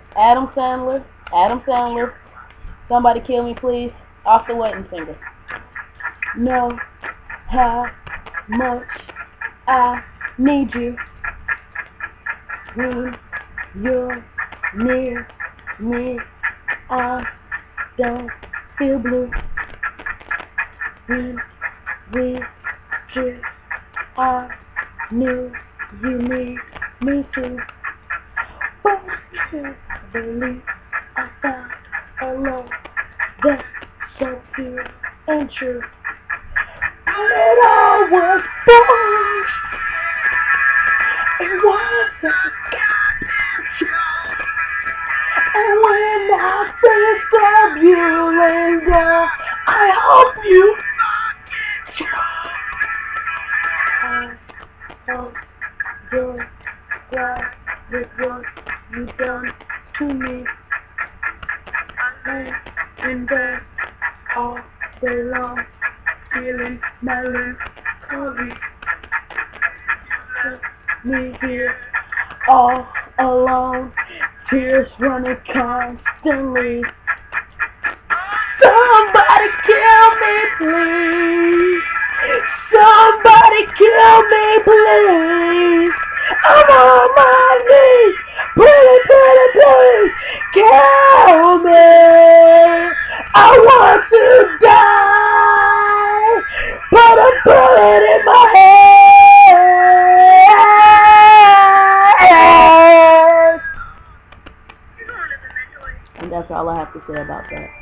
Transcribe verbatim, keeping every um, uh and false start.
Adam Sandler, Adam Sandler, somebody kill me please, off the wedding singer. Know how much I need you when you're near me. I don't feel blue when we kiss. I knew you need me too, but you should believe I found a love that's so pure and true. But it all was born. It was a goddamn joke. And when I think of you, Linda, I hope you fucking choke. I hope you're glad with what you've done to me. I've been there all day long, feeling melancholy. Me here all alone, tears running constantly. Somebody kill me please, somebody kill me please. I'm on my knees, pretty, pretty, please kill me. I want to die, put a bullet in my head. And that's all I have to say about that.